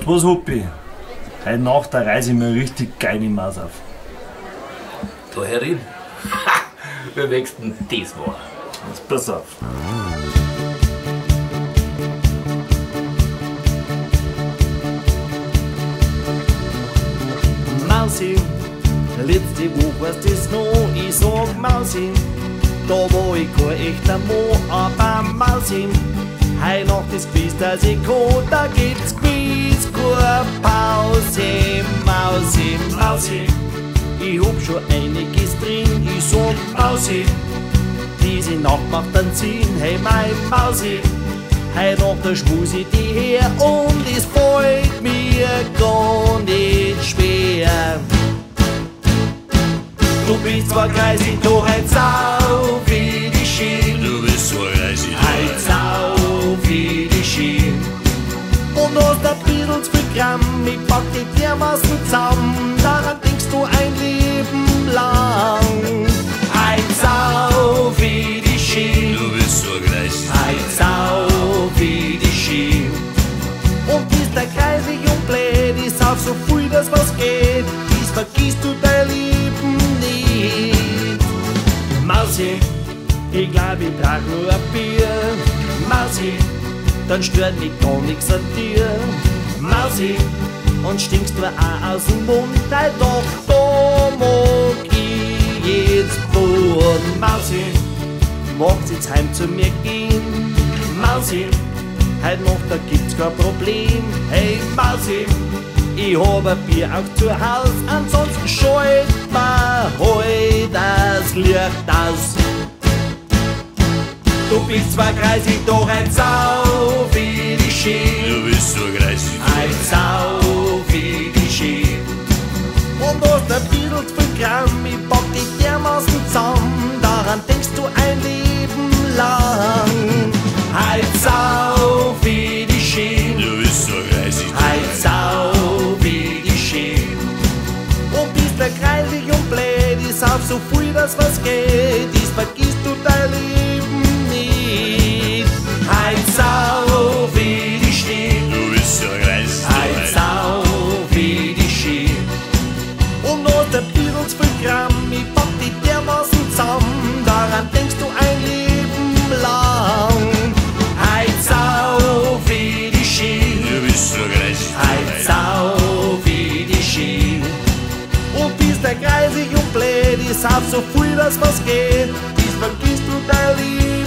Weißt du was, Huppi? Heute nach der Reise mir richtig geil im Maus auf. Da herin? Wie wächst denn das war? Jetzt pass auf. Mausi, letzte Woche war's das noch, ich sag Mausi, da war ich kein echter Mo, aber Mausi, heut Nacht ist Quiz, dass ich kann, da gibt's Quiz, keine Pause, Mausi, Mausi, ich hab schon einiges drin, ich sag Mausi, diese Nacht macht einen Sinn, hey mein Mausi, heut Nacht da schmus ich die her und es fällt mir gar nicht schwer. Du bist zwar kreisig, doch ein Sau wie die Schien. Du bist so reisig, Ein Sau wie die Schien. Und hast ein bisschen zu viel Gramm, ich pack dich dermaßen zusammen, daran denkst du ein Leben lang. Ein Sau wie die Schien. du bist so reisig. Ein Sau wie die Schien. Und bist der kreisig und blöd, ist auch so viel, dass was geht, dies vergisst du dein Leben nicht. Mausi, ich glaub, ich trag nur ein Bier. Mausi, dann stört mich gar nix an dir. Mausi, und stinkst du auch aus dem Mund, doch da mag ich jetzt wohnen. Mausi, magst jetzt heim zu mir gehen? Mausi, heut Nacht, da gibt's kein Problem. Hey Mausi, ich hab ein Bier auch zu Haus, ansonsten schalt mir heut das Licht aus. Du bist zwar kreisig, doch ein Sau wie die Schien. Du bist so reisig. Ein Sau wie die Schien. Und hast ein bisschen zu viel Gramm, ich pack dich dermaßen zusammen, daran denkst du ein Leben lang. Ein Sau wie die Schien. Du bist so reisig. Ein Sau wie die Schien. Und bist der kreisig und blöd, ist auch so viel, dass was geht, dies vergisst du dein Leben nicht. Ein Sau wie die Schien. Du bist so reisig. Ein Sau wie die Schien. Und hast ein bisschen zu viel Gramm, ich pack dich dermaßen zusammen, daran denkst du ein Leben lang. Ein Sau wie die Schien. Du bist so reisig. Ein Sau wie die Schien. Und bist der kreisig und blöd, ist auch so viel, dass was geht, dies vergisst du dein Leben.